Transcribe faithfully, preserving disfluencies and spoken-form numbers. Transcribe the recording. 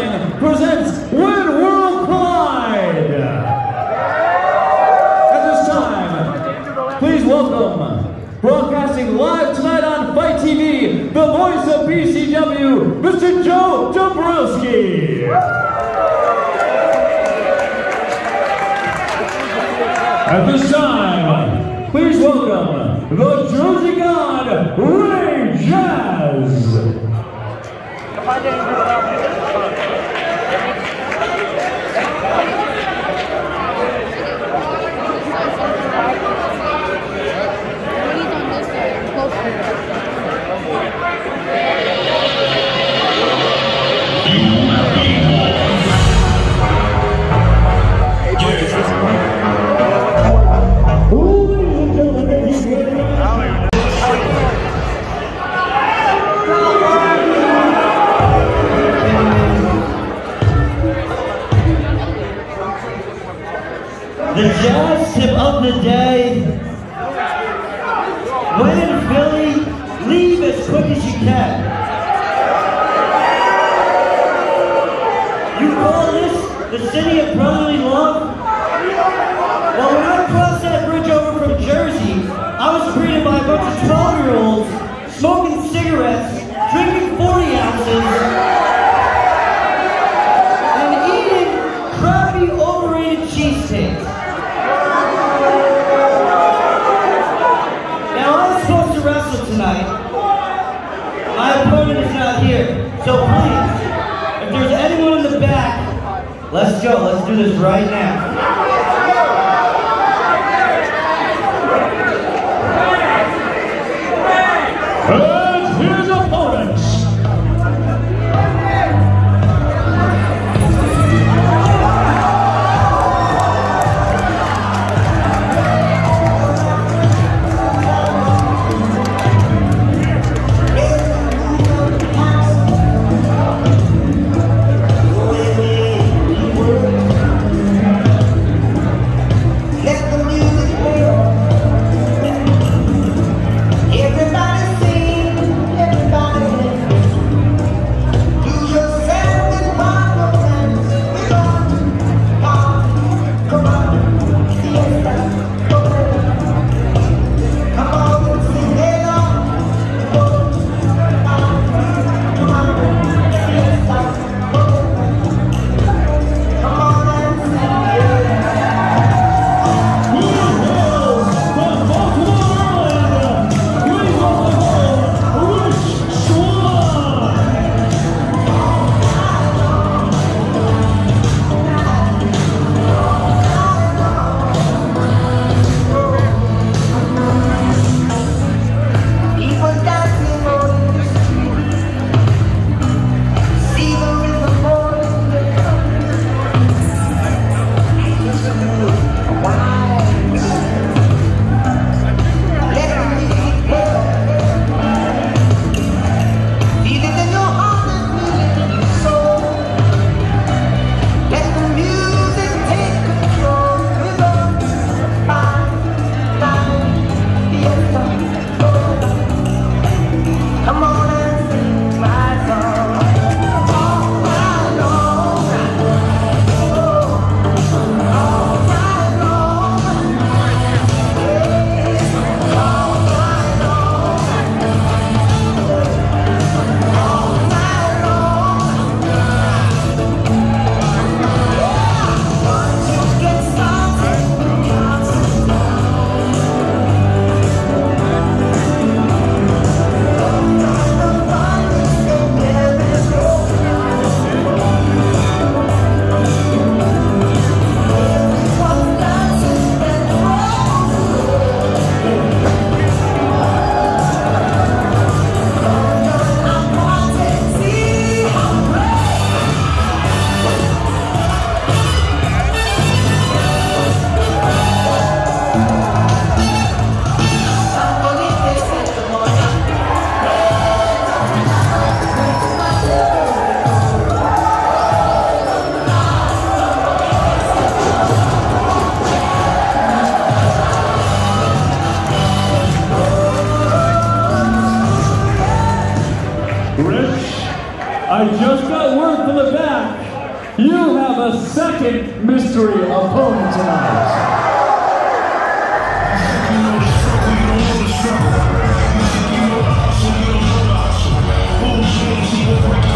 Wrestling presents When World Collide. At this time, please welcome, broadcasting live tonight on Fight T V, the voice of B C W, Mister Joe Dombrowski. At this time, please welcome the Jersey God, Ray Jazz. The jazz tip of the day. When in Philly, leave as quick as you can. You call this the city of brotherly love? Well, when I crossed that bridge over from Jersey, I was greeted by a bunch of twelve-year-olds smoking cigarettes, drinking forty ounces, and eating crappy, overrated cheesesteaks. Tonight. My opponent is not here, so please, if there's anyone in the back, let's go, let's do this right now. And his opponents. I just got word from the back. You have a second mystery opponent tonight. We'll